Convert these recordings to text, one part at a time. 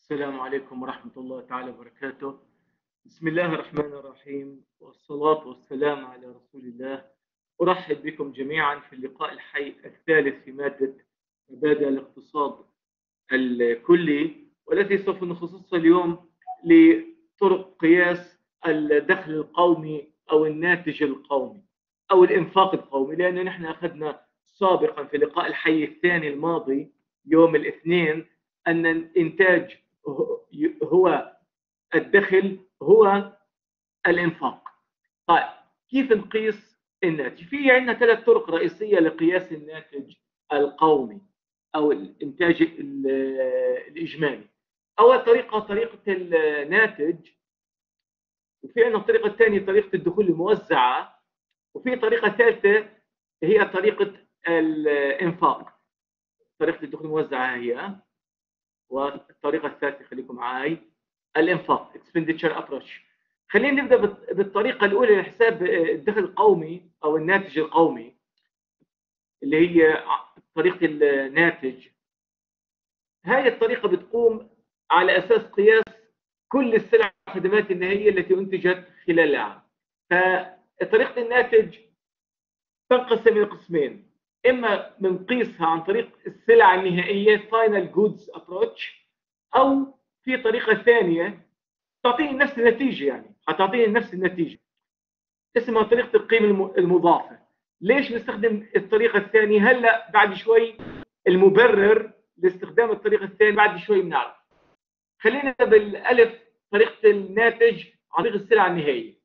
السلام عليكم ورحمة الله تعالى وبركاته. بسم الله الرحمن الرحيم، والصلاة والسلام على رسول الله. أرحب بكم جميعا في اللقاء الحي الثالث في مادة مبادئ الاقتصاد الكلي، والتي سوف نخصصها اليوم لطرق قياس الدخل القومي أو الناتج القومي أو الإنفاق القومي، لأن نحن أخذنا سابقا في اللقاء الحي الثاني الماضي يوم الاثنين أن الإنتاج هو الدخل هو الإنفاق. طيب، كيف نقيس الناتج؟ في عندنا ثلاث طرق رئيسية لقياس الناتج القومي أو الإنتاج الإجمالي. أول طريقة طريقة الناتج، وفي عندنا الطريقة الثانية طريقة الدخول الموزعة، وفي طريقة ثالثة هي طريقة الإنفاق. طريقة الدخول الموزعة هي، والطريقة الثالثة خليكم معي، الإنفاق expenditure approach. خلينا نبدأ بالطريقة الأولى لحساب الدخل القومي أو الناتج القومي، اللي هي طريقة الناتج. هذه الطريقة بتقوم على أساس قياس كل السلع والخدمات النهائية التي أنتجت خلال العام. فطريقة الناتج تنقسم إلى قسمين: إما بنقيسها عن طريق السلع النهائية final goods approach، أو في طريقة ثانية تعطيني نفس النتيجة، يعني هتعطيني نفس النتيجة، اسمها طريقة القيمة المضافة. ليش نستخدم الطريقة الثانية؟ هلا بعد شوي المبرر لاستخدام الطريقة الثانية بعد شوي بنعرف. خلينا بالألف، طريقة الناتج عن طريق السلع النهائية.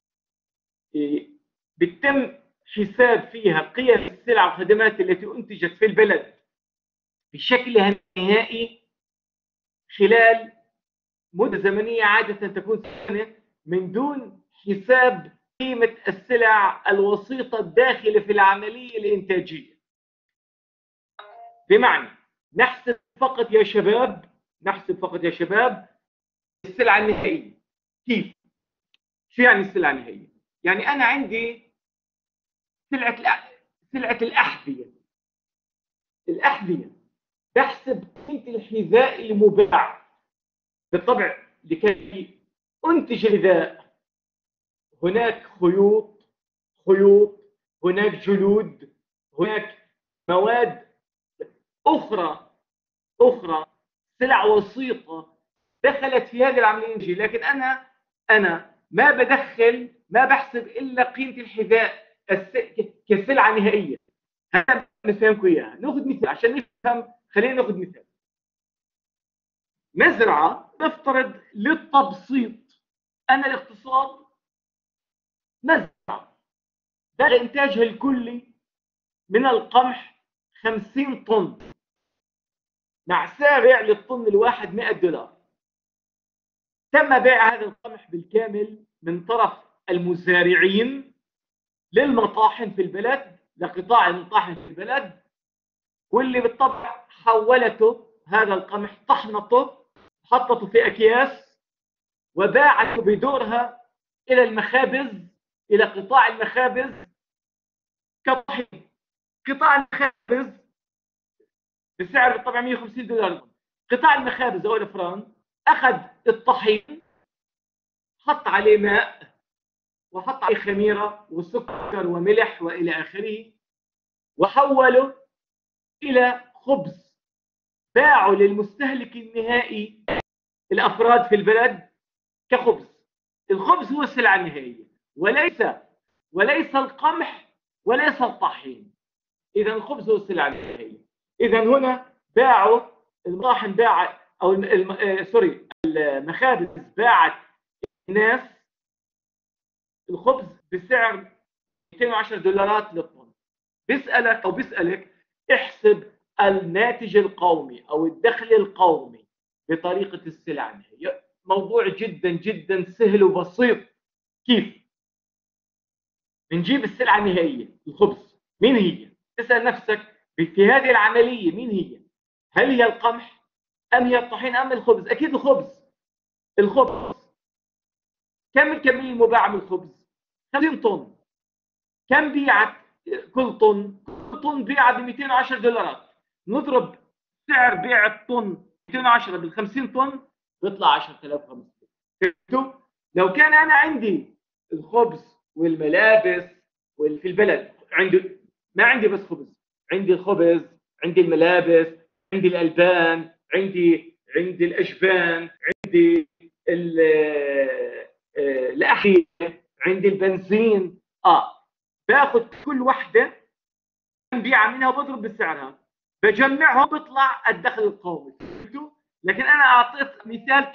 بيتم حساب فيها قيم السلع والخدمات التي أنتجت في البلد بشكلها النهائي خلال مدة زمنية عادة تكون سنة، من دون حساب قيمة السلع الوسيطة الداخلة في العملية الإنتاجية. بمعنى نحسب فقط يا شباب السلعة النهائية. كيف؟ شو يعني السلعة النهائية؟ يعني أنا عندي سلعة الأحذية بحسب قيمة الحذاء المباع. بالطبع لكي أنتج الحذاء هناك خيوط، هناك جلود، هناك مواد أخرى، سلع وسيطة دخلت في هذه العملية. لكن أنا ما بحسب إلا قيمة الحذاء كسلعة نهائية. هذا نفهمكم إياها. ناخذ مثال عشان نفهم. خلينا ناخذ مثال مزرعة. نفترض للتبسيط أن الاقتصاد مزرعة بلغ إنتاجها الكلي من القمح 50 طن، مع سعر للطن الواحد $100. تم بيع هذا القمح بالكامل من طرف المزارعين للمطاحن في البلد، لقطاع المطاحن في البلد، واللي بالطبع حولته هذا القمح، طحنته، حطته في أكياس، وباعته بدورها إلى المخابز، إلى قطاع المخابز كطحين. قطاع المخابز بسعر بالطبع $150. قطاع المخابز أو الفران أخذ الطحين، حط عليه ماء، وحط عليه خميرة وسكر وملح وإلى آخره، وحوله إلى خبز باعه للمستهلك النهائي، الأفراد في البلد، كخبز. الخبز هو السلعة النهائية، وليس القمح وليس الطحين. إذا الخبز هو السلعة النهائية. إذا هنا باعوا المطاحن، أو المخابز باعت الناس الخبز بسعر $210 للطن. بيسألك احسب الناتج القومي أو الدخل القومي بطريقة السلع النهائية. موضوع جدا جدا سهل وبسيط. كيف؟ بنجيب السلعة النهائية الخبز. مين هي؟ تسأل نفسك في هذه العملية مين هي؟ هل هي القمح أم هي الطحين أم الخبز؟ أكيد الخبز. كم الكمية المباعة من الخبز؟ 50 طن. كم بيعت كل طن؟ كل طن بيعت $210. نضرب سعر بيع الطن 210 بال 50 طن، بيطلع 10500. فهمتوا؟ لو كان انا عندي الخبز والملابس في البلد، ما عندي بس خبز، عندي الخبز، عندي الملابس، عندي الالبان، عندي الاجبان، عندي الاحذيه، عندي البنزين. باخذ كل وحده ببيعها منها وبضرب بسعرها، بجمعهم بيطلع الدخل القومي. فهمتوا؟ لكن انا اعطيت مثال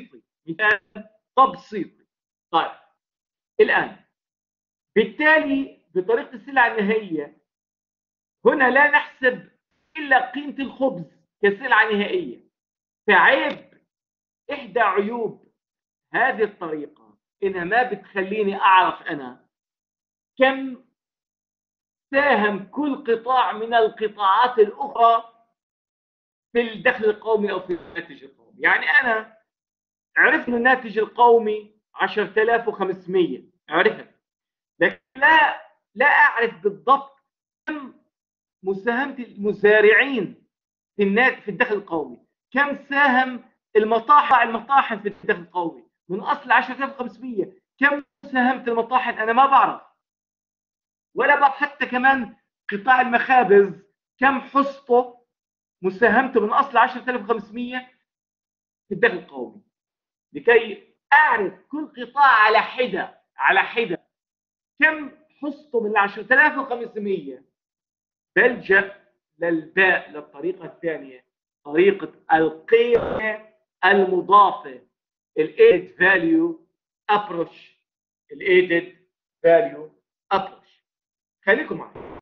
تبسيطي. طيب الان بالتالي بطريقه السلع النهائيه هنا لا نحسب الا قيمه الخبز كسلعه نهائيه. فعيب، احدى عيوب هذه الطريقه انها ما بتخليني اعرف انا كم ساهم كل قطاع من القطاعات الاخرى في الدخل القومي او في الناتج القومي. يعني انا عرفت ان الناتج القومي 10500، عرفت، لكن لا اعرف بالضبط كم مساهمه المزارعين في الدخل القومي، كم ساهم المطاحن في الدخل القومي من اصل 10500، كم ساهمت المطاحن انا ما بعرف، ولا بعرف حتى كمان قطاع المخابز كم حصته مساهمته من اصل 10500 في الدخل القومي. لكي اعرف كل قطاع على حده كم حصته من 10500 بلجأ للطريقه الثانيه، طريقه القيمه المضافه، الايدد فاليو ابروش. الايدد فاليو ابروش، خليكم معي.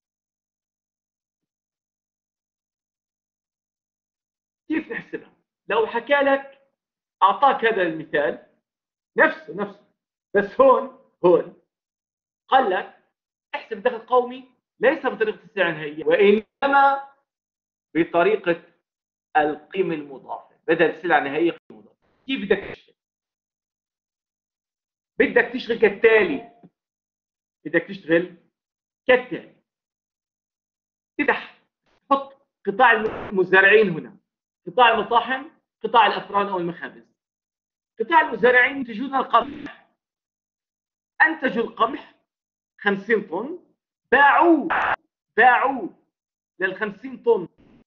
كيف نحسبها؟ لو حكى لك، اعطاك هذا المثال نفسه، بس هون قال لك احسب الدخل القومي ليس بطريقه السعر النهائيه، وانما بطريقه القيمه المضافه، بدل السلعه النهائيه قيمه مضافه. كيف بدك تشتغل؟ بدك تشتغل كالتالي. تفتح، تحط قطاع المزارعين هنا، قطاع المطاحن، قطاع الافران او المخابز. قطاع المزارعين ينتجون القمح، انتجوا القمح 50 طن، باعوه لل 50 طن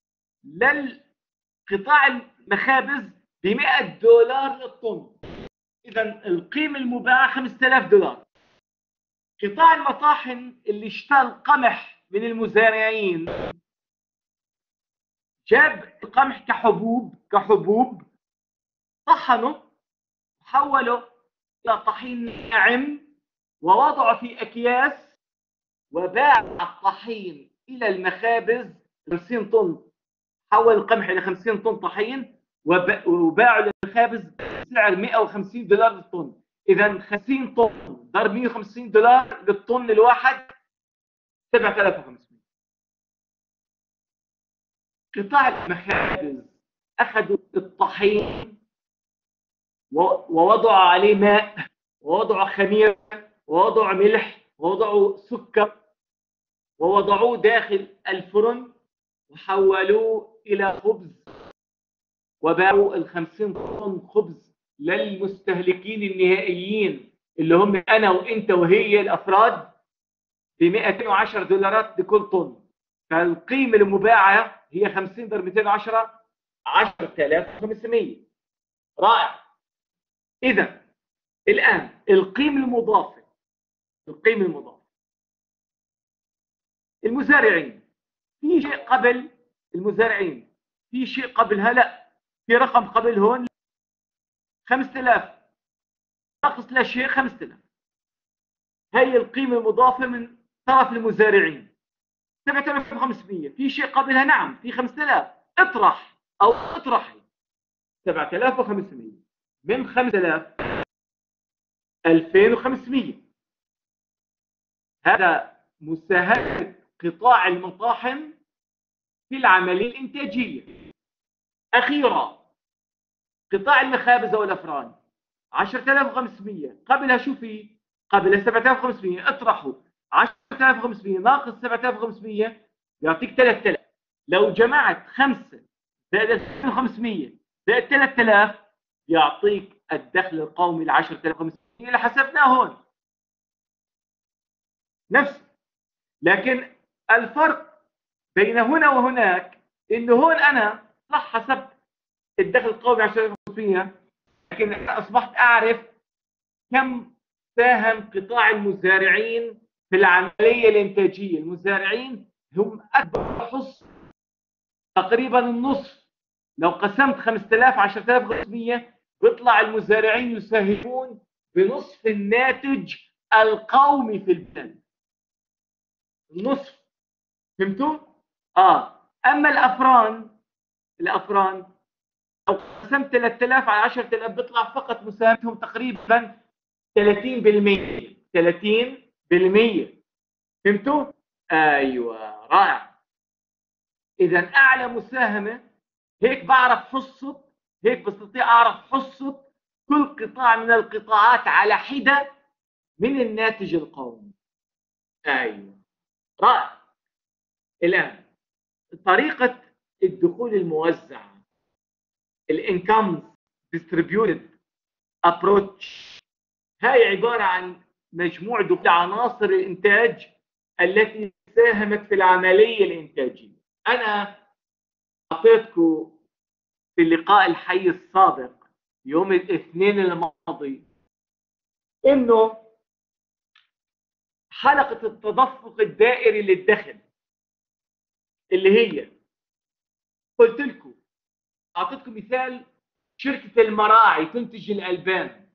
للقطاع المخابز ب $100 للطن. اذا القيمه المباعه $5000. قطاع المطاحن اللي اشترى القمح من المزارعين جاب القمح كحبوب، طحنه وحوله الى طحين ناعم ووضعه في اكياس، وباع الطحين الى المخابز 50 طن. حول القمح الى 50 طن طحين وباعوا للمخابز بسعر $150 للطن. اذا 50 طن ضرب $150 للطن الواحد 7500. قطاع المخابز اخذوا الطحين ووضعوا عليه ماء، ووضعوا خميره، ووضعوا ملح، ووضعوا سكر، ووضعوه داخل الفرن وحولوه الى خبز، وباعوا ال50 طن خبز للمستهلكين النهائيين اللي هم انا وانت وهي الافراد ب $210 لكل طن. فالقيمه المباعه هي 50 ضرب 210 10500. رائع. اذا الان القيمه المضافه المزارعين، في شيء قبل المزارعين، في شيء قبلها، لا في رقم قبل هون 5000 ناقص لا شيء 5000. هي القيمه المضافه من طرف المزارعين 7500. في شيء قبلها، نعم في 5000. اطرحي 7500 من 5000 2500. هذا مساهمه قطاع المطاحن في العمليه الانتاجيه. اخيرا قطاع المخابز والافران 10500، قبلها شو في؟ قبلها 7500. اطرحوا 10500 ناقص 7500 يعطيك 3000. لو جمعت 5 زائد 2500 زائد 3000 بيعطيك الدخل القومي ال 10500 اللي حسبناه هون نفسه. لكن الفرق بين هنا وهناك انه هون انا صح حسبت الدخل القومي 10500، لكن انا اصبحت اعرف كم ساهم قطاع المزارعين في العمليه الانتاجيه. المزارعين هم اكبر حصه، تقريبا النصف. لو قسمت 5000 10500 بيطلع المزارعين يساهمون بنصف الناتج القومي في البلد، النصف. فهمتوا؟ اما الافران لو قسمت 3000 على 10000 بيطلع فقط مساهمتهم تقريبا 30%. 30%. فهمتوا؟ ايوه، رائع. اذا اعلى مساهمه هيك بعرف حصه، هيك بستطيع اعرف حصه كل قطاع من القطاعات على حده من الناتج القومي. ايوه، رائع. الان طريقه الدخول الموزعه، الانكم ديستريبيوتد ابروتش، هاي عباره عن مجموع دخول عناصر الانتاج التي ساهمت في العمليه الانتاجيه. انا اعطيتكم في اللقاء الحي السابق يوم الاثنين الماضي انه حلقه التدفق الدائري للدخل اللي هي قلت لكم، اعطيتكم مثال شركه المراعي تنتج الالبان.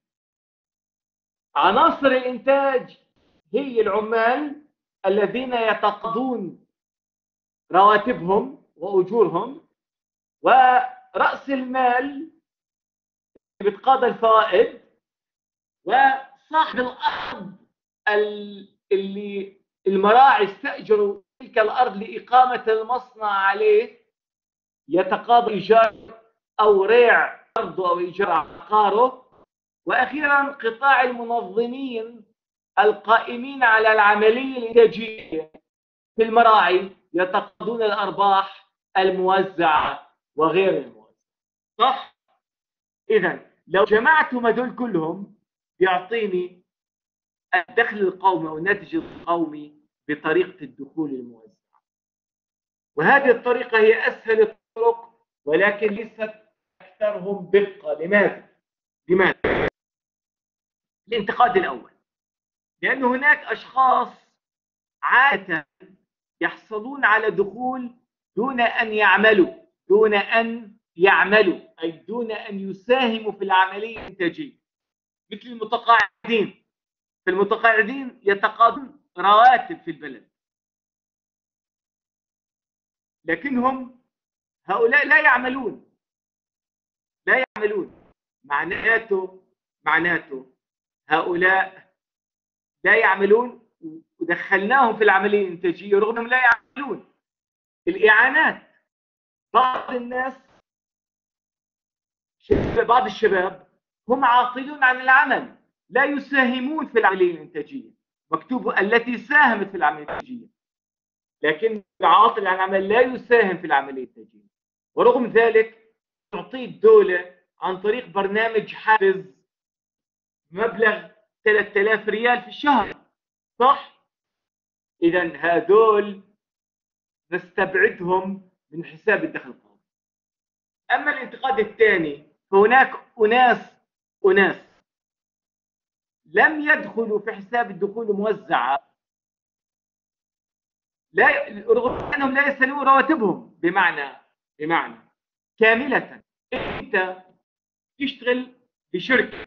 عناصر الانتاج هي العمال الذين يتقاضون رواتبهم واجورهم، ورأس المال اللي بتقاضى الفوائد، وصاحب الارض اللي المراعي استاجروا تلك الارض لاقامه المصنع عليه يتقاضى ايجار او ريع ارضه او ايجار عقاره. واخيرا قطاع المنظمين القائمين على العمليه الانتاجيه في المراعي يتقاضون الارباح الموزعه وغير الموزعه. صح؟ اذا لو جمعتهم هذول كلهم بيعطيني الدخل القومي او الناتج القومي بطريقه الدخول الموزع. وهذه الطريقه هي اسهل الطرق ولكن ليست اكثرهم دقه. لماذا؟ الانتقاد الاول، لأن هناك أشخاص عادة يحصلون على دخول دون أن يعملوا، أي دون أن يساهموا في العملية الإنتاجية، مثل المتقاعدين. في المتقاعدين يتقاضون رواتب في البلد، لكنهم هؤلاء لا يعملون. معناته هؤلاء لا يعملون ودخلناهم في العملية الإنتاجية رغم أنهم لا يعملون. الإعانات، بعض الشباب هم عاطلون عن العمل، لا يساهمون في العملية الإنتاجية، مكتوب التي ساهمت في العملية الإنتاجية، لكن العاطل عن العمل لا يساهم في العملية الإنتاجية. ورغم ذلك تعطيه الدولة عن طريق برنامج حافز مبلغ 3000 ريال في الشهر. صح؟ إذا هذول نستبعدهم من حساب الدخل القومي. أما الانتقاد الثاني فهناك أناس لم يدخلوا في حساب الدخول الموزعة، رغم أنهم لا يستلمون رواتبهم. بمعنى كاملة، أنت تشتغل بشركة،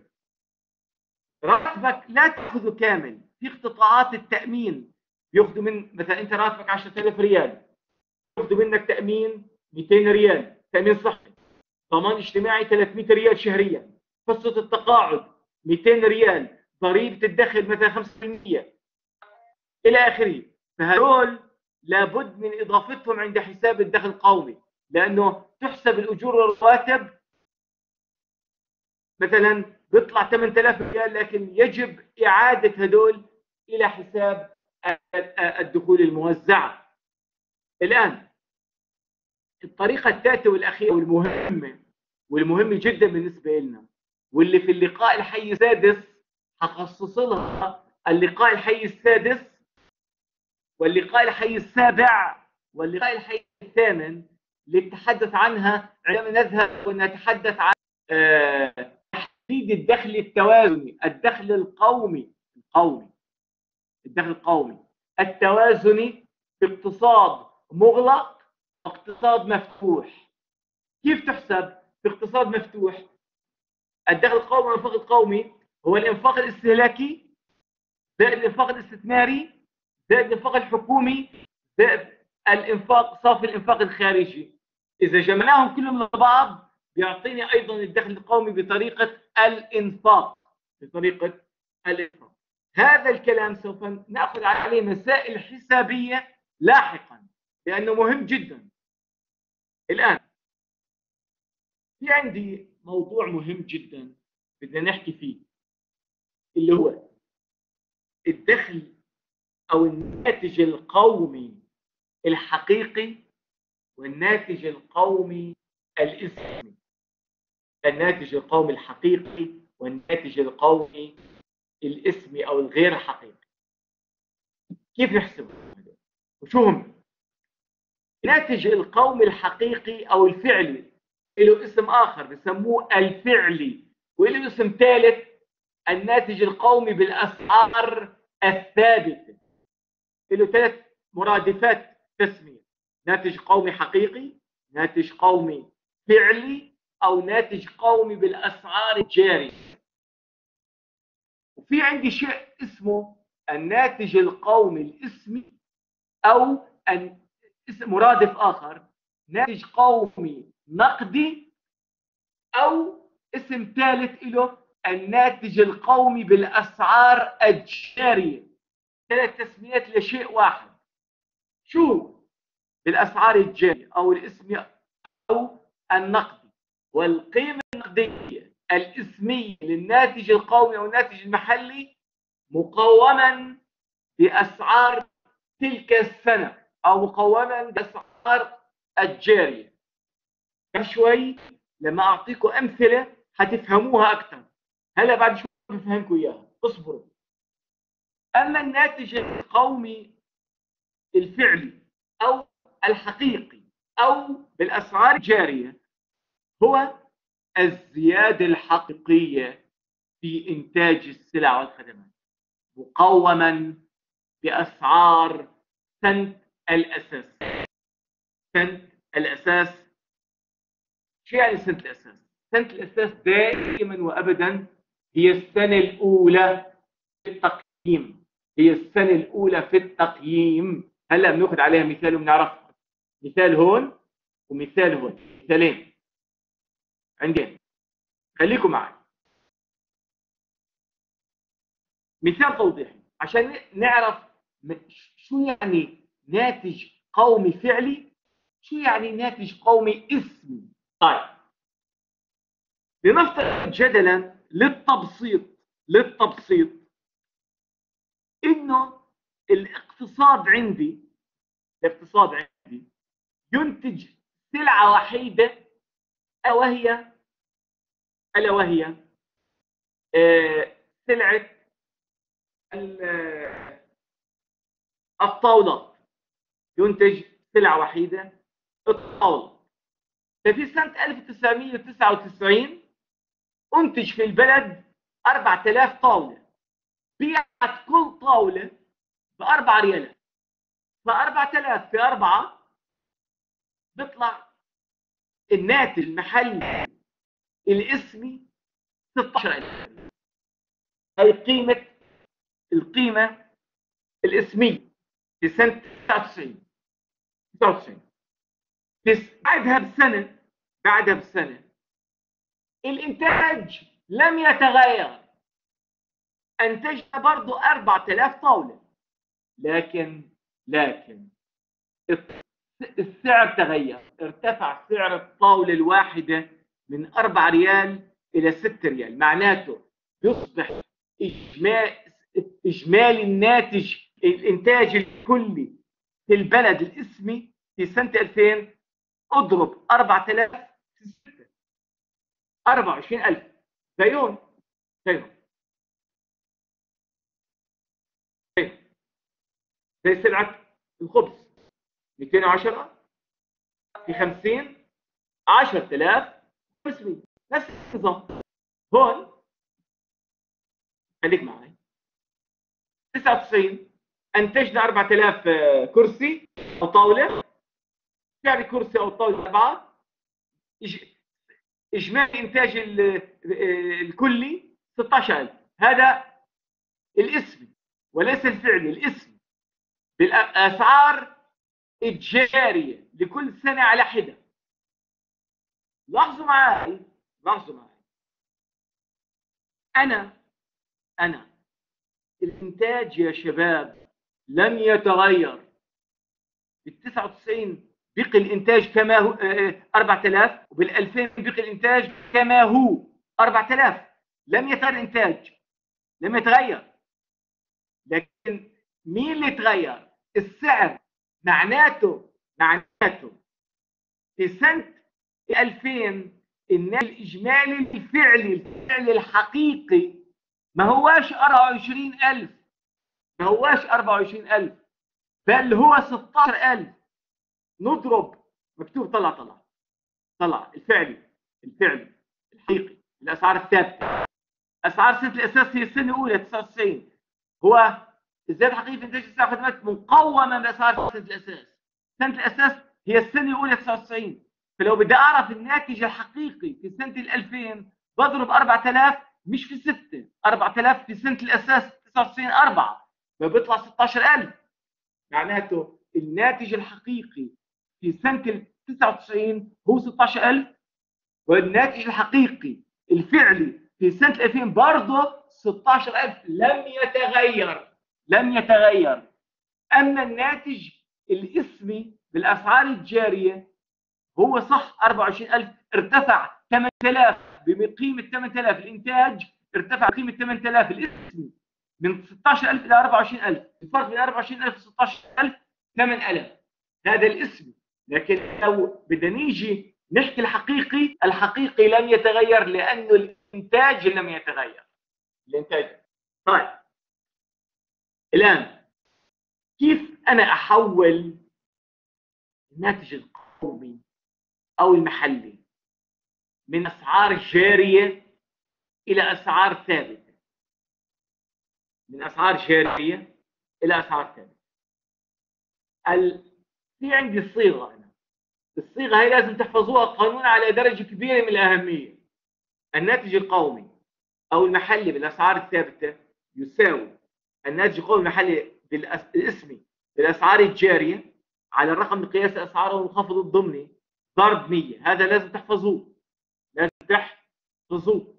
راتبك لا تأخذه كامل. في قطاعات التأمين بياخذوا من، مثلا أنت راتبك 10000 ريال، ياخذوا منك تأمين 200 ريال، تأمين صحي، ضمان اجتماعي 300 ريال شهريا، قصة التقاعد 200 ريال، ضريبة الدخل مثلا 5% إلى آخره. فهذول لابد من إضافتهم عند حساب الدخل القومي، لأنه تحسب الأجور والرواتب مثلا بيطلع 8000 ريال، لكن يجب إعادة هذول إلى حساب الدخول الموزعة. الآن الطريقة الثالثة والأخيرة والمهمة جدا بالنسبة لنا واللي في اللقاء الحي السادس هخصص لها اللقاء الحي السادس واللقاء الحي السابع واللقاء الحي الثامن للتحدث عنها عندما نذهب ونتحدث عن تحديد الدخل التوازني، الدخل القومي الدخل القومي التوازني في اقتصاد مغلق واقتصاد مفتوح. كيف تحسب في اقتصاد مفتوح؟ الدخل القومي والانفاق القومي هو الانفاق الاستهلاكي زائد الانفاق الاستثماري زائد الانفاق الحكومي زائد صافي الانفاق الخارجي. اذا جمعناهم كلهم لبعض بيعطيني ايضا الدخل القومي بطريقه الانفاق. هذا الكلام سوف ناخذ عليه مسائل حسابيه لاحقا لانه مهم جدا. الان في عندي موضوع مهم جدا بدنا نحكي فيه اللي هو الدخل او الناتج القومي الحقيقي والناتج القومي الاسمي. الناتج القومي الحقيقي والناتج القومي الاسمي او الغير حقيقي. كيف نحسبه؟ وشو هم؟ الناتج القومي الحقيقي او الفعلي له اسم اخر بسموه الفعلي، وله اسم ثالث الناتج القومي بالاسعار الثابته. له 3 مرادفات تسميه: ناتج قومي حقيقي، ناتج قومي فعلي، او ناتج قومي بالاسعار الجاريه. وفي عندي شيء اسمه الناتج القومي الاسمي او مرادف اخر ناتج قومي نقدي، او اسم ثالث له الناتج القومي بالاسعار الجاريه. 3 تسميات لشيء واحد. شو؟ بالاسعار الجاريه او الاسمي او النقدي. والقيمه النقديه الاسميه للناتج القومي او الناتج المحلي مقوما باسعار تلك السنه او مقوما باسعار الجاريه. شوي لما اعطيكم امثله حتفهموها اكثر. هلا بعد شوي بفهمكم اياها، اصبروا. اما الناتج القومي الفعلي او الحقيقي او بالاسعار الجاريه هو الزياده الحقيقيه في انتاج السلع والخدمات مقوما باسعار سنه الاساس. سنه الاساس شو يعني سنه الاساس؟ سنه الاساس دائما وابدا هي السنه الاولى في التقييم. هي السنه الاولى في التقييم. هلا بناخذ عليها مثال وبنعرفها. مثال هون ومثال هون، مثالين عندنا. خليكم معي. مثال توضيحي عشان نعرف شو يعني ناتج قومي فعلي، شو يعني ناتج قومي اسمي. طيب لنفترض جدلا للتبسيط انه الاقتصاد عندي ينتج سلعه وحيده الا وهي سلعه الطاولات. ينتج سلعه وحيده الطاوله. ففي سنه 1999 انتج في البلد 4000 طاوله. بيعت كل طاوله ب4 ريالات. ف4000 في 4 بيطلع الناتج المحلي الاسمي 16000. هي القيمه الاسميه في سنه 99. بعدها بسنه الانتاج لم يتغير. انتجنا برضه 4000 طاوله، لكن السعر تغير. ارتفع سعر الطاوله الواحده من 4 ريال الى 6 ريال. معناته يصبح اجمالي الانتاج الكلي في البلد الاسمي في سنه 2000 اضرب 4000 في 6 24000. زيون زيهم زي سلعة الخبز 210 في 50 10500 نفس النظام. هون خليك معي 99 انتجنا 4000 كرسي او طاوله، يعني كرسي او طاوله 4 اجمالي انتاج الكلي 16000. هذا الاسمي وليس الفعلي، الاسمي بالاسعار الجاريه لكل سنه على حده. لاحظوا معي لاحظوا معي انا الانتاج يا شباب لم يتغير. بال 99 بقي الانتاج كما هو 4000، وبال 2000 بقي الانتاج كما هو 4000. لم يتغير الانتاج، لم يتغير. لكن مين اللي تغير؟ السعر. معناته في سنه 2000 الناتج الاجمالي الفعلي الحقيقي ما هواش 24000، ما هواش 24000، بل هو 16000. نضرب مكتوب، طلع الفعلي الحقيقي الاسعار الثابته. اسعار سنه الاساس هي السنه الاولى 99، هو الزياده الحقيقيه في انتاج السلع والخدمات مقومه باسعار سنه الاساس. سنه الاساس هي السنه الاولى 99. فلو بدي اعرف الناتج الحقيقي في سنه 2000 بضرب 4000 مش في 6، 4000 في سنه الاساس 99 4 فبيطلع 16000. معناته الناتج الحقيقي في سنه 99 هو 16000، والناتج الحقيقي الفعلي في سنه 2000 برضه 16000. لم يتغير. اما الناتج الاسمي بالاسعار الجاريه هو صح 24000، ارتفع 8000 بقيمه 8000 الانتاج، ارتفع قيمه 8000 الاسمي من 16000 الى 24000. الفرق بين 24000 و 16000 8000. هذا الاسمي. لكن لو بدنا نيجي نحكي الحقيقي لم يتغير لانه الانتاج لم يتغير. الانتاج. طيب الان كيف انا احول الناتج القومي او المحلي من اسعار جاريه الى اسعار ثابته؟ من اسعار جاريه الى اسعار ثابته. في عندي صيغه، الصيغه هي لازم تحفظوها قانون على درجه كبيره من الاهميه. الناتج القومي او المحلي بالاسعار الثابته يساوي الناتج القومي المحلي الاسمي بالاسعار الجاريه على الرقم القياسي اسعاره المنخفض الضمني ضرب 100. هذا لازم تحفظوه، لازم تحفظوه.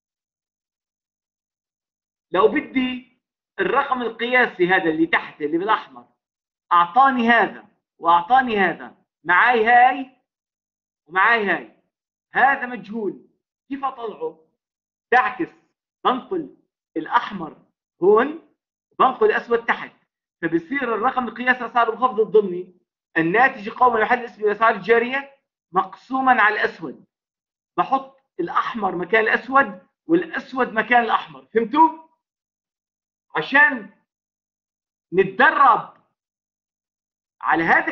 لو بدي الرقم القياسي هذا اللي تحت اللي بالاحمر اعطاني هذا واعطاني هذا، معاي هاي ومعاي هاي، هذا مجهول، كيف اطلعه؟ تعكس، بنقل الاحمر هون بنقل الاسود تحت، فبصير الرقم القياسي اسعار المنخفض الضمني الناتج القومي المحلي الاسمي للاسعار الجاريه مقسوما على الاسود. بحط الاحمر مكان الاسود والاسود مكان الاحمر. فهمتوا؟ عشان نتدرب على هذا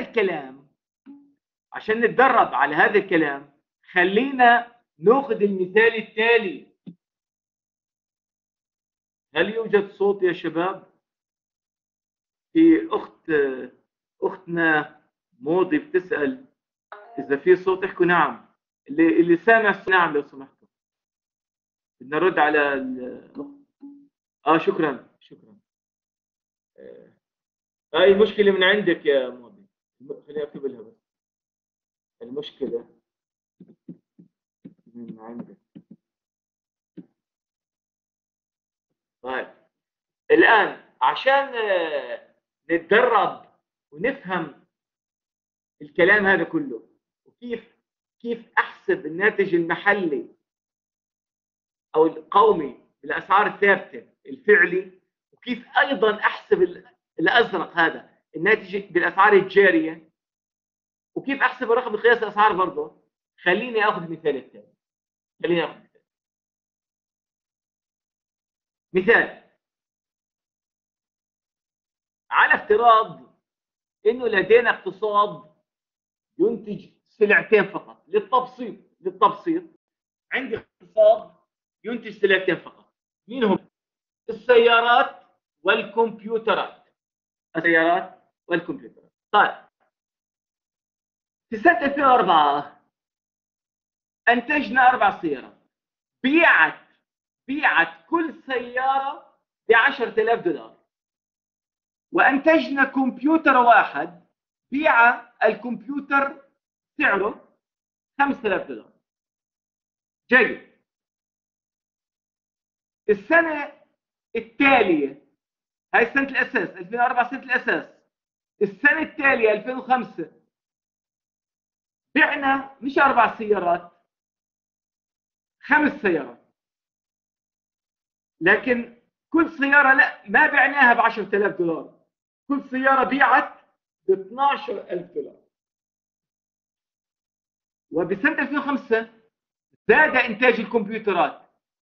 الكلام خلينا ناخذ المثال التالي. هل يوجد صوت يا شباب؟ في اختنا موضي بتسال اذا في صوت. احكوا نعم. اللي سامع نعم لو سمحتوا. بدنا نرد على شكرا. هاي المشكله من عندك يا موضي. خليني اكتب لها بس. المشكله من عندك. طيب الان عشان نتدرب ونفهم الكلام هذا كله، وكيف احسب الناتج المحلي او القومي بالاسعار الثابته الفعلي، وكيف ايضا احسب الازرق هذا الناتج بالاسعار الجاريه، وكيف احسب الرقم بقياس الاسعار برضه. خليني اخذ مثال التالي. مثال، على افتراض انه لدينا اقتصاد ينتج سلعتين فقط، للتبسيط عندي اقتصاد ينتج سلعتين فقط، مين هم؟ السيارات والكمبيوترات. السيارات والكمبيوترات. طيب، في سنة 2004 أنتجنا 4 سيارات، بيعت كل سيارة ب$10,000، وأنتجنا كمبيوتر واحد بيع الكمبيوتر سعره $5,000. جيد. السنة التالية، هاي سنة الأساس 2004 سنة الأساس، السنة التالية 2005 بعنا مش 4 سيارات، 5 سيارات، لكن كل سيارة لا ما بعناها $10,000، كل سيارة بيعت $12,000. وبسنة 2005 زاد إنتاج الكمبيوترات،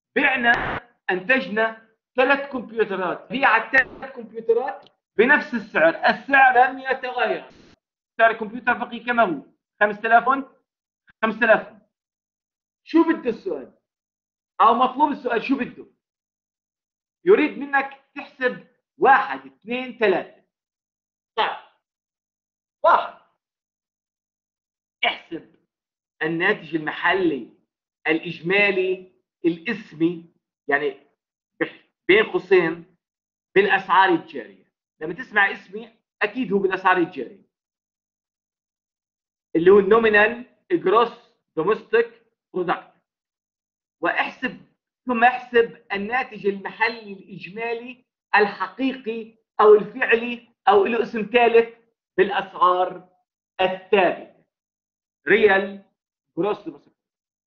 أنتجنا 3 كمبيوترات، بيعت 3 كمبيوترات بنفس السعر، السعر لم يتغير، سعر الكمبيوتر بقي كما هو 5,000 5,000. شو بده السؤال؟ أو مطلوب السؤال شو بده؟ يريد منك تحسب 1 2 3. طيب، 1 احسب الناتج المحلي الإجمالي الإسمي، يعني بين قوسين بالأسعار الجارية. لما تسمع اسمي أكيد هو بالأسعار الجارية، اللي هو النومينال جروس دومستيك برودكت. ثم احسب الناتج المحلي الإجمالي الحقيقي أو الفعلي أو له اسم ثالث بالأسعار الثابتة، ريال جروس دومستيك.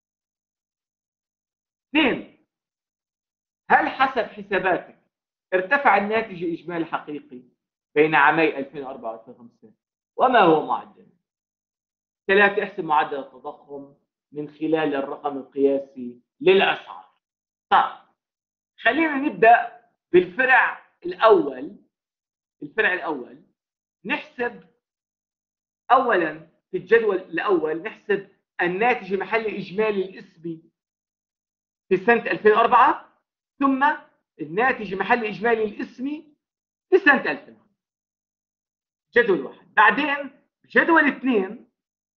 2، هل حسب حساباتك ارتفع الناتج الإجمالي الحقيقي بين عامي 2004 و2005؟ وما هو معدل؟ 3، احسب معدل التضخم من خلال الرقم القياسي للأسعار. طيب، خلينا نبدأ بالفرع الأول. نحسب أولا في الجدول الأول، نحسب الناتج المحلي الإجمالي الإسمي في سنة 2004، ثم الناتج المحلي الإجمالي الإسمي في سنة 2000. جدول واحد. بعدين جدول 2،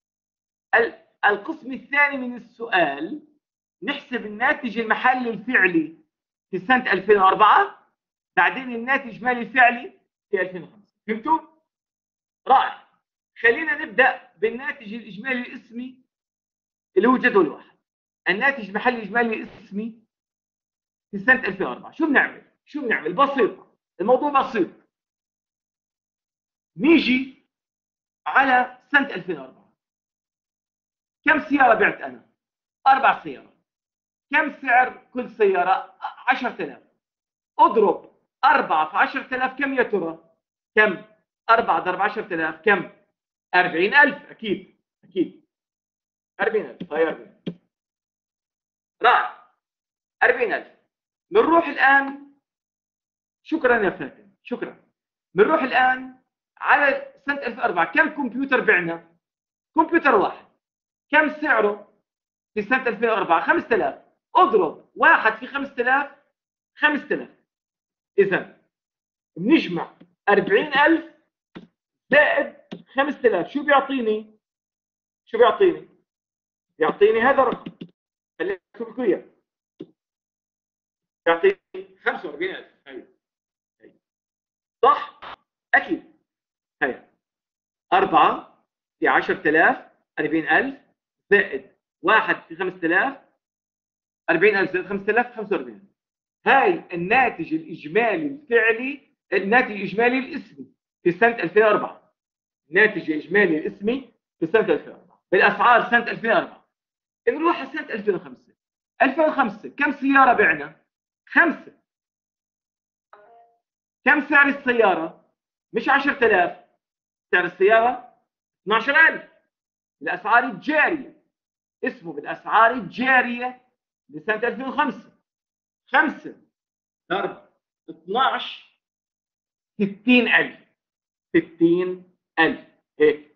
القسم الثاني من السؤال، نحسب الناتج المحلي الفعلي في سنة 2004، بعدين الناتج المالي الفعلي في 2005. فهمتوا؟ رائع. خلينا نبدأ بالناتج الإجمالي الإسمي اللي هو جدول واحد. الناتج المحلي الإجمالي الإسمي في سنة 2004. شو بنعمل؟ بسيطة، الموضوع بسيط. نيجي على سنة 2004. كم سيارة بعت أنا؟ 4 سيارات. كم سعر كل سيارة؟ 10,000. اضرب 4 في 10,000 كم يا ترى؟ كم؟ 4 ضرب 10,000 كم؟ 40,000. أكيد 40,000. هاي 40,000. رائع. 40,000. بنروح الآن، شكرا يا فاتن، شكرا. بنروح الآن على سنة 2004. كم كمبيوتر بعنا؟ كمبيوتر واحد. كم سعره في سنة 2004؟ 5,000. اضرب 1 في 5,000 5,000. إذا بنجمع 40,000 زائد 5,000. شو بيعطيني؟ يعطيني هذا الرقم. خلينا نكتب لكم اياه. يعطيني 45,000. هي صح؟ اكيد. هي 4 في 10,000 40,000 زائد 1 في 5,000 40,000 زائد 5,000 45,000. هاي الناتج الإجمالي الفعلي، الناتج الإجمالي الإسمي في سنة 2004. الناتج الإجمالي الإسمي في سنة 2004 بالأسعار سنة 2004. نروح على سنة 2005. 2005 كم سيارة بعنا؟ 5. كم سعر السيارة؟ مش 10,000، سعر السيارة 12,000. الأسعار الجارية، اسمه بالأسعار الجارية لسنة 2005. 5 ضرب 12 60,000 60,000 هيك.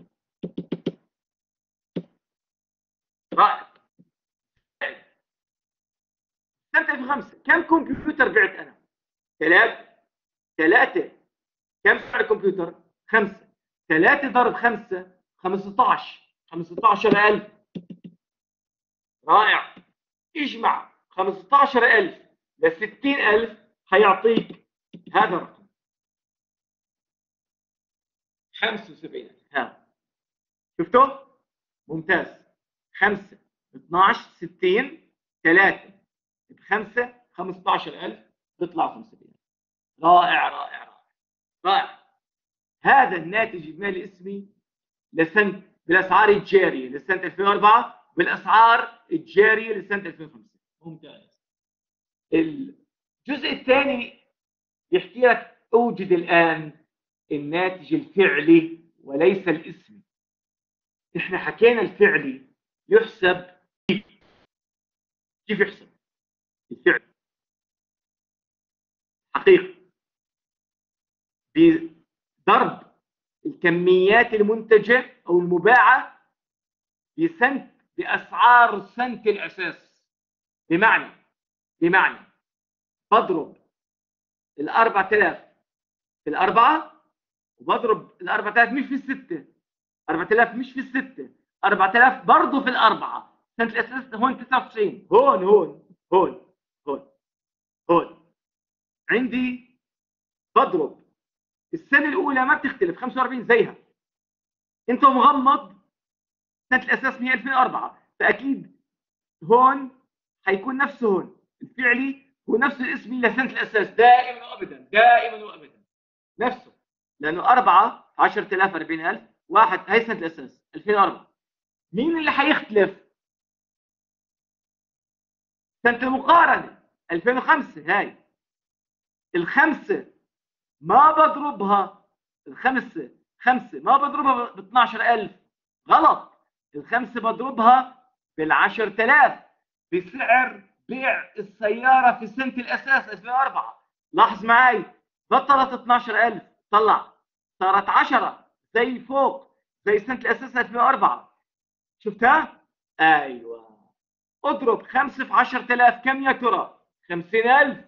رائع. سنة 2005 كم كمبيوتر بعت أنا؟ 3 كم سعر الكمبيوتر؟ 5. 3 ضرب 5 15,000. رائع. اجمع 15,000 ل 60,000 هيعطيك هذا الرقم 75,000. ها شفتوا؟ ممتاز. 5 12 60 3 ب5 15,000 بيطلع 500. رائع رائع رائع رائع. هذا الناتج الإجمالي الاسمي لسنة بالأسعار الجارية لسنة 2004 بالأسعار الجارية لسنة 2005. ممتاز. الجزء الثاني يحكي لك أوجد الآن الناتج الفعلي وليس الاسمي. احنا حكينا الفعلي يحسب كيف يحسب الفعل حقيقي بضرب الكميات المنتجة أو المباعة بأسعار سنة الأساس. بمعنى بضرب 4,000 في 4 وبضرب 4,000 مش في 6 4,000 مش في 6 4,000 برضه في 4 سنة الأساس هون 99 هون عندي بضرب السنة الأولى ما بتختلف 45 زيها. أنت مغمض سنة الأساس هي 2004 فأكيد هون حيكون نفسه هون الفعلي هو نفس الاسمي لسنة الأساس دائما وأبدا نفسه لأنه 4 10,000 40,000 واحد هي سنة الأساس 2004. مين اللي حيختلف؟ سنة المقارنة 2005. هاي الخمسة ما بضربها الخمسة ما بضربها ب 12,000 غلط. الخمسة بضربها بال10,000 بسعر بيع السيارة في سنة الأساس 2004. لاحظ معي بطلت 12,000 طلع صارت 10 زي فوق زي سنة الأساس 2004. شفتها؟ أيوة. اضرب 5 في 10,000 كم يا ترى؟ 50,000.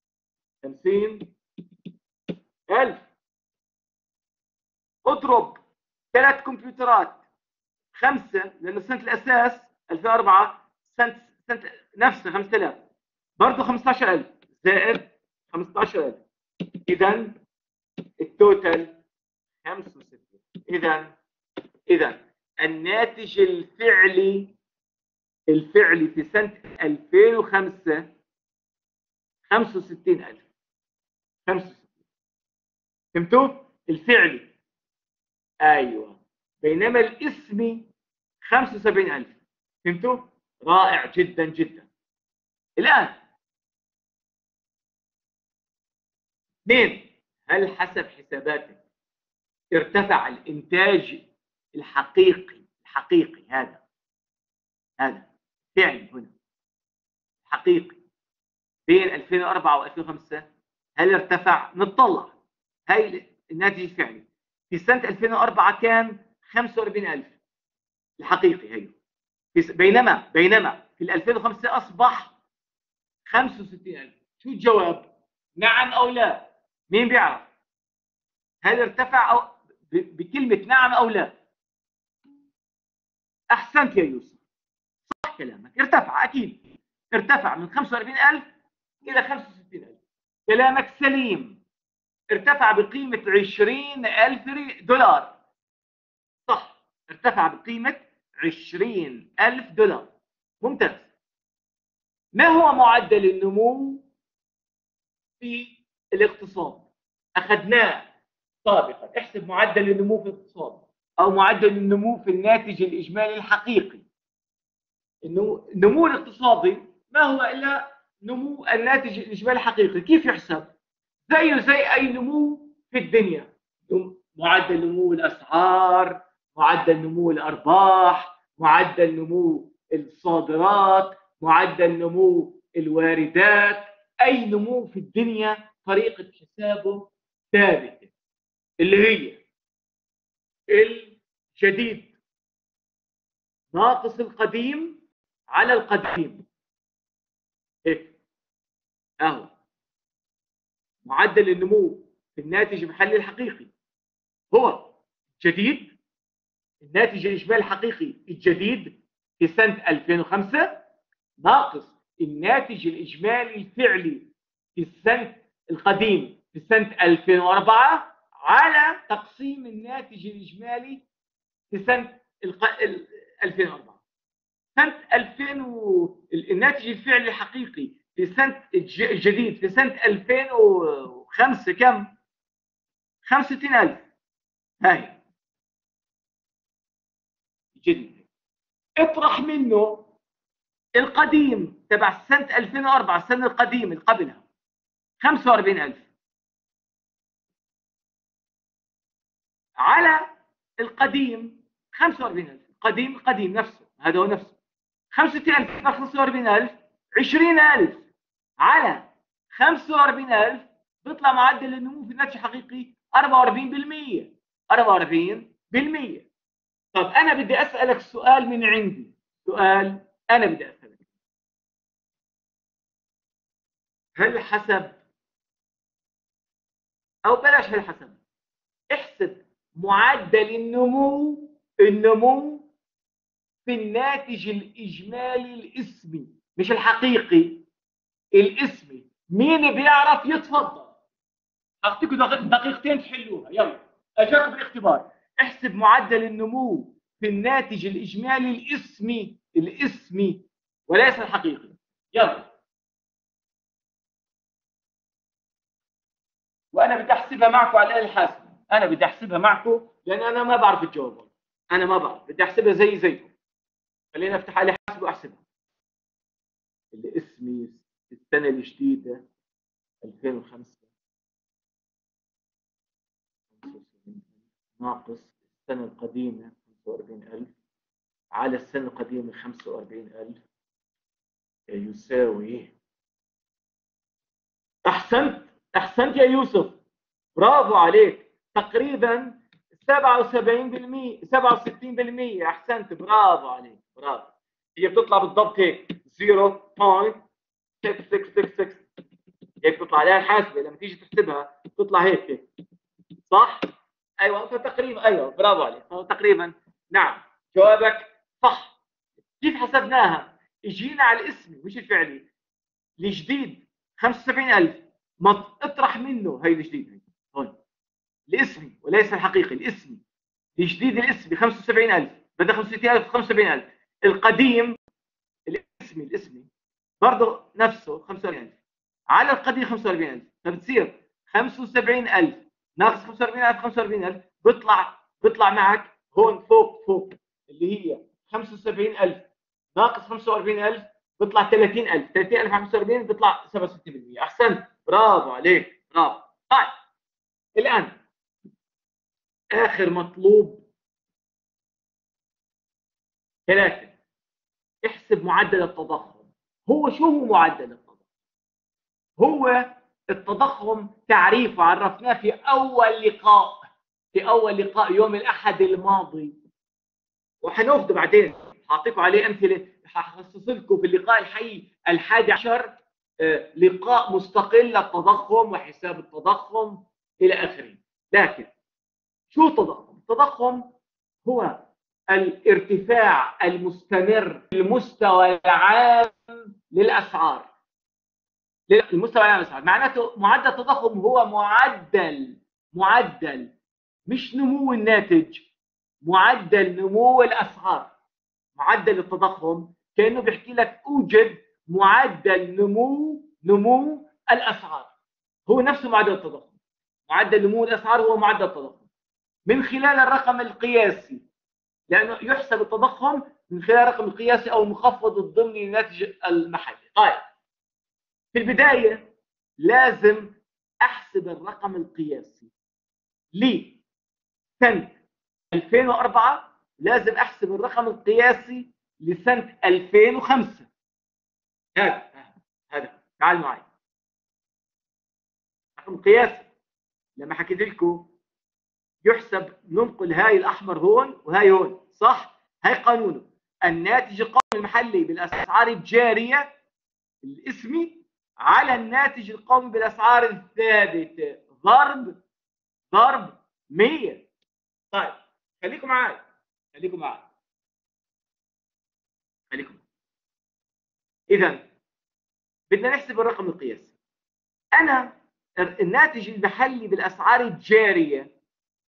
50,000. اضرب 3 كمبيوترات 5 لأنه سنة الأساس 2004 سنة نفسها 5,000 برضه 15,000 زائد 15,000 إذا التوتال 65. إذا الناتج الفعلي في سنة 2005 65,000. 65. فهمتوا؟ الفعلي أيوة. بينما الاسمي 75,000. فهمتوا؟ رائع جدا جدا. الآن 2 هل حسب حساباتك ارتفع الإنتاج الحقيقي هذا فعلي هنا حقيقي بين 2004 و2005 هل ارتفع؟ نطلع هاي الناتج الفعلي في سنة 2004 كان 45,000 الحقيقي هي بينما في 2005 أصبح 65,000. شو الجواب؟ نعم أو لا؟ مين بيعرف؟ هل ارتفع أو بكلمة نعم أو لا؟ أحسنت يا يوسف صح كلامك ارتفع أكيد ارتفع من 45,000 إلى 65,000. كلامك سليم ارتفع بقيمة 20,000 دولار. صح ارتفع بقيمة 20,000 دولار. ممتاز. ما هو معدل النمو في الاقتصاد؟ أخذناه سابقا. احسب معدل النمو في الاقتصاد أو معدل النمو في الناتج الإجمالي الحقيقي. النمو الاقتصادي ما هو إلا نمو الناتج الإجمالي الحقيقي. كيف يحسب؟ زيه زي أي نمو في الدنيا. معدل نمو الأسعار معدل نمو الأرباح معدل نمو الصادرات معدل نمو الواردات. أي نمو في الدنيا طريقة حسابه ثابتة، اللي هي الجديد ناقص القديم على القديم. هيك اهو معدل النمو في الناتج المحلي الحقيقي هو جديد الناتج الإجمالي الحقيقي الجديد في سنة 2005 ناقص الناتج الإجمالي الفعلي في السنة القديم في سنة 2004 على تقسيم الناتج الإجمالي في سنة 2004. سنة 2000 الناتج الفعلي الحقيقي في سنة الجديد في سنة 2005 كم؟ 65,000. هاي جديد. اطرح منه القديم تبع سنة 2004 السنة القديمة اللي قبلها 45,000 على القديم 45,000. القديم نفسه هذا هو نفسه 65,000 على 45,000 20,000 على 45,000 بيطلع معدل النمو في الناتج الحقيقي 44%. 44%. طب أنا بدي أسألك سؤال من عندي، سؤال أنا بدي أسألك، هل حسب أو بلاش هل حسب، احسب معدل النمو في الناتج الإجمالي الإسمي مش الحقيقي، الإسمي. مين بيعرف يتفضل؟ أعطيكم دقيقتين تحلوها، يلا أجاكم بالاختبار. احسب معدل النمو في الناتج الإجمالي الإسمي وليس الحقيقي، يلا. وأنا بدي أحسبها معكم على الآلة الحاسبة، أنا بدي أحسبها معكم لأن أنا ما بعرف الجواب، أنا ما بعرف، بدي أحسبها زيكم. خلينا أفتح آلة حاسبة وأحسبها. الإسمي السنة الجديدة 2005 ناقص السنة القديمة 45,000 على السنة القديمة 45,000 يساوي، أحسنت يا يوسف، برافو عليك، تقريبا 77% 67%. أحسنت، برافو عليك، برافو. هي بتطلع بالضبط هيك 0.6666 هيك بتطلع عليها الحاسبة لما تيجي تحسبها بتطلع هيك صح؟ ايوه تقريبا، ايوه برافو عليك، تقريبا نعم جوابك صح. كيف حسبناها؟ اجينا على الاسمي مش الفعلي. الجديد 75,000 ما اطرح منه، هي الجديد هي هون الاسمي وليس الحقيقي، الاسمي الجديد الاسمي 75,000 بدل 65,000 75,000. القديم الاسمي برضه نفسه 45,000 على القديم 45,000 فبتصير 75,000 ناقص 45,000 45,000 بيطلع معك هون فوق اللي هي 75,000 ناقص 45,000 بيطلع 30,000 30,000 على 45 بيطلع 67%. احسنت، برافو عليك، برافو. طيب الان اخر مطلوب 3. احسب معدل التضخم. شو هو معدل التضخم؟ هو التضخم تعريفه عرفناه في اول لقاء يوم الاحد الماضي، وحنوفده بعدين حاعطيكم عليه امثله، حخصص لكم في اللقاء الحي 11 لقاء مستقل للتضخم وحساب التضخم الى اخره. لكن شو التضخم؟ التضخم هو الارتفاع المستمر في المستوى العام للاسعار. المستوى العام للاسعار معناته معدل التضخم هو معدل مش نمو الناتج، معدل نمو الاسعار. معدل التضخم كانه بيحكي لك اوجد معدل نمو الاسعار، هو نفسه معدل التضخم. معدل نمو الاسعار هو معدل التضخم من خلال الرقم القياسي، لانه يحسب التضخم من خلال الرقم القياسي او المخفض الضمني للناتج المحلي. طيب في البدايه لازم احسب الرقم القياسي لسنه 2004، لازم احسب الرقم القياسي لسنه 2005. هذا تعال معي، الرقم القياسي لما حكيت لكم يحسب، ننقل هاي الاحمر هون وهاي هون، صح؟ هاي قانونه. الناتج القومي المحلي بالاسعار الجاريه الاسمي على الناتج القومي بالاسعار الثابته ضرب 100. طيب خليكم معي خليكم معي خليكم معي. اذا بدنا نحسب الرقم القياسي. انا الناتج المحلي بالاسعار الجاريه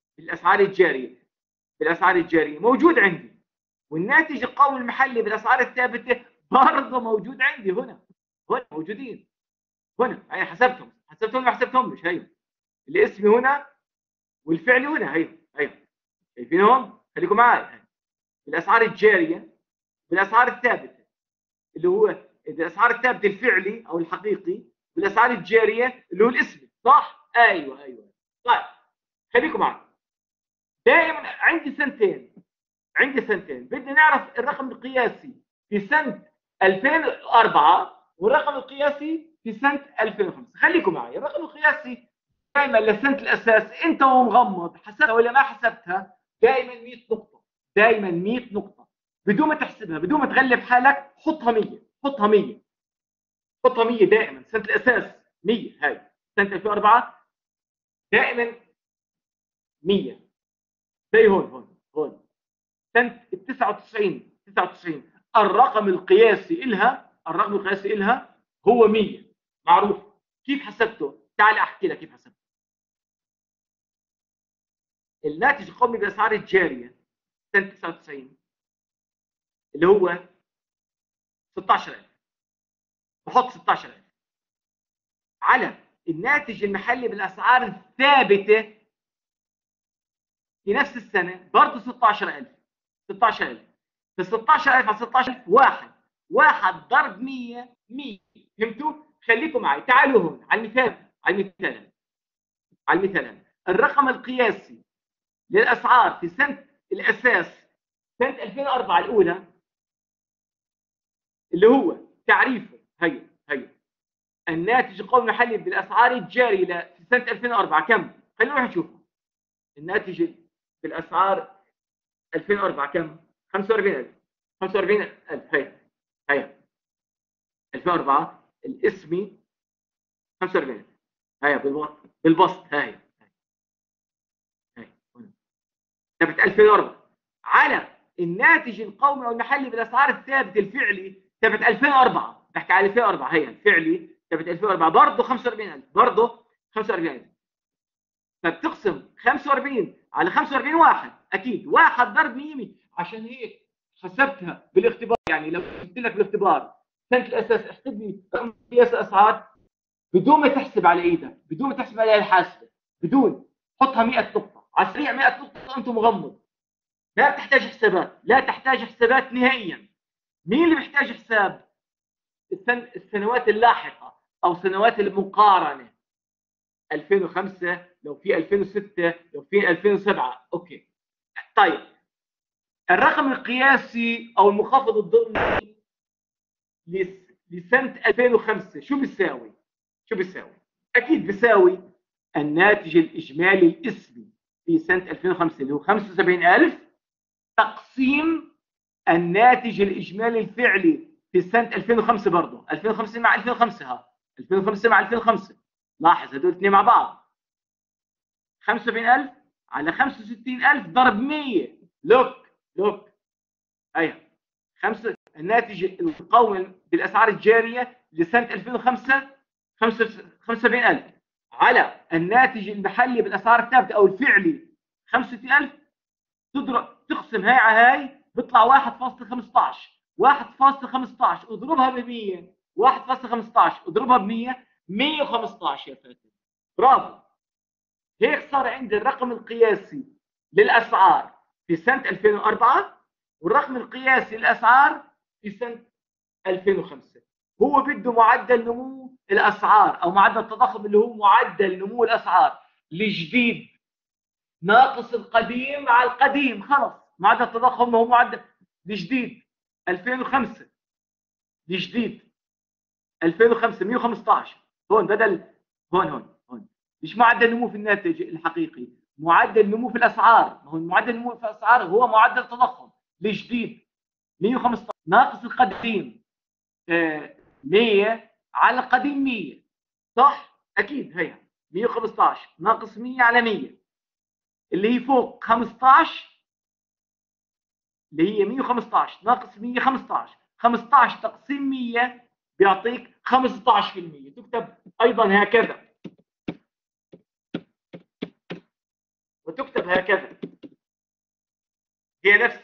موجود عندي، والناتج القومي المحلي بالاسعار الثابته برضه موجود عندي. هنا موجودين هنا، هي حسبتهم ما حسبتهمش. هي الاسم هنا والفعل هنا. هي شايفينهم؟ خليكم معي. الاسعار الجاريه بالاسعار الثابته اللي هو الاسعار الثابته الفعلي او الحقيقي، بالاسعار الجاريه اللي هو الاسمي، صح؟ ايوه. طيب خليكم معي. دائما عندي سنتين بدنا نعرف الرقم القياسي في سنه 2004 والرقم القياسي في سنه 2005. خليكم معي. الرقم القياسي دائما لسنه الاساس انت ومغمض حسبتها ولا ما حسبتها دائما 100 نقطه، دائما 100 نقطه بدون ما تحسبها، بدون ما تغلب حالك. حطها 100 دائما. سنه الاساس 100. هاي سنه 2004 دائما 100. زي هون سنه 99 الرقم القياسي إلها هو 100. معروف. كيف حسبته؟ تعال احكي لك كيف حسبته. الناتج القومي بالاسعار الجاريه سنه 99 اللي هو 16000، بحط 16000 على الناتج المحلي بالاسعار الثابته في نفس السنه برضه 16000. في 16000 على 16000 واحد ضرب 100. فهمتوا؟ خليكم معي. تعالوا هون على المثال. الرقم القياسي للاسعار في سنه الاساس سنه 2004 الاولى اللي هو تعريفه. هي الناتج القومي المحلي بالاسعار الجاريه في سنه 2004 كم؟ خلينا نروح نشوف. الناتج بالاسعار 2004 كم؟ 45000. هي 2004 الاسمي 45. هي بالبسط. هي ثبت 2004 على الناتج القومي او المحلي بالاسعار الثابت الفعلي ثبت 2004. بحكي على 2004. هي الفعلي ثبت 2004 برضه 45000. فبتقسم 45 على 45 اكيد واحد ضرب 100. عشان هيك حسبتها بالاختبار. يعني لو قلت لك بالاختبار سنه الاساس احسب لي قياس الاسعار بدون ما تحسب على ايدك، بدون ما تحسب على الحاسبه، بدون حطها 100 نقطه على السريع. 100 نقطه انت مغمض، لا تحتاج حسابات نهائيا. مين اللي بيحتاج حساب؟ السنوات اللاحقه او سنوات المقارنه. 2005 لو في 2006 لو في 2007. اوكي. طيب الرقم القياسي او المخفض الضمني لسنه 2005 شو بيساوي؟ اكيد بيساوي الناتج الاجمالي الاسمي في سنه 2005 اللي هو 75000 تقسيم الناتج الاجمالي الفعلي في سنه 2005 برضه. 2005 مع 2005 لاحظ هذول الاثنين مع بعض. 75000 على 65000 ضرب 100. لوك ايوه. الناتج القومي بالاسعار الجاريه لسنه 2005 75000 على الناتج المحلي بالاسعار الثابته او الفعلي 65000 تقسم هاي على هاي بيطلع 1.15. اضربها ب 100. 1.15 اضربها ب 100 115 يا فاتن. برافو. هيك صار عندي الرقم القياسي للاسعار في سنه 2004 والرقم القياسي للاسعار في سنه 2005. هو بده معدل نمو الاسعار او معدل التضخم اللي هو معدل نمو الاسعار الجديد ناقص القديم على القديم. خلص معدل التضخم هو معدل الجديد 2005 الجديد 2005 115. هون بدل هون مش معدل النمو في الناتج الحقيقي، معدل النمو في الاسعار. ما هو معدل النمو في الاسعار هو معدل التضخم الجديد 115 ناقص القديم 100 على القديم 100، صح؟ اكيد هي 115 ناقص 100 على 100 اللي هي فوق 15، اللي هي 115 ناقص 100 15، 15 تقسيم 100 بيعطيك 15%. تكتب ايضا هكذا وتكتب هكذا، هي نفس.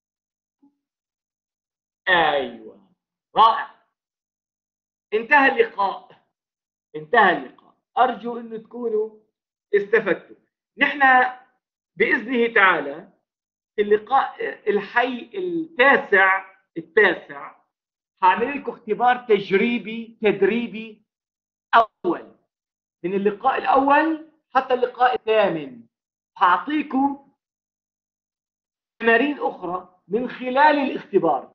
ايوه، رائع. انتهى اللقاء، انتهى اللقاء. ارجو انه تكونوا استفدتوا. نحن باذنه تعالى في اللقاء الحي التاسع هعمل لكم اختبار تدريبي اول، من اللقاء الاول حتى اللقاء الثامن. هعطيكم تمارين اخرى من خلال الاختبار.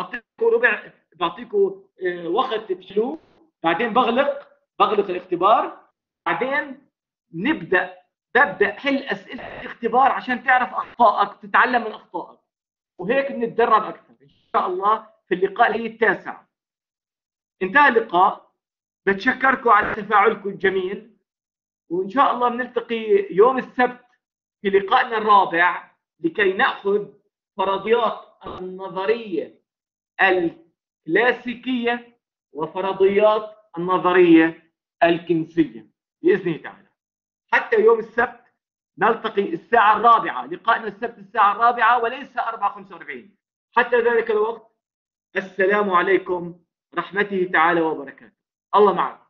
بعطيكم وقت تشلوه، بعدين بغلق الاختبار، بعدين ببدا حل اسئله الاختبار عشان تعرف اخطائك، تتعلم من اخطائك، وهيك بنتدرب اكثر ان شاء الله في اللقاء التاسع. انتهى اللقاء، بتشكركم على تفاعلكم الجميل، وان شاء الله بنلتقي يوم السبت في لقائنا الرابع لكي ناخذ فرضيات النظريه الكلاسيكيه وفرضيات النظريه الكنسيه باذن تعالى. حتى يوم السبت نلتقي الساعه الرابعه، لقائنا السبت الساعه الرابعه وليس 4:45. حتى ذلك الوقت، السلام عليكم ورحمته تعالى وبركاته. الله معك.